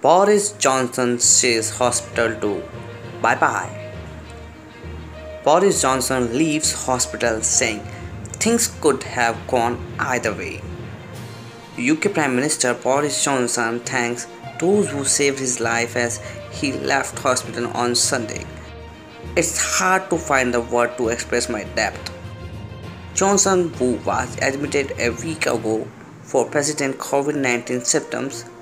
Boris Johnson says hospital to bye bye. Boris Johnson leaves hospital saying things could have gone either way. UK Prime Minister Boris Johnson thanks those who saved his life as he left hospital on Sunday. It's hard to find the word to express my depth. Johnson, who was admitted a week ago for President COVID-19 symptoms,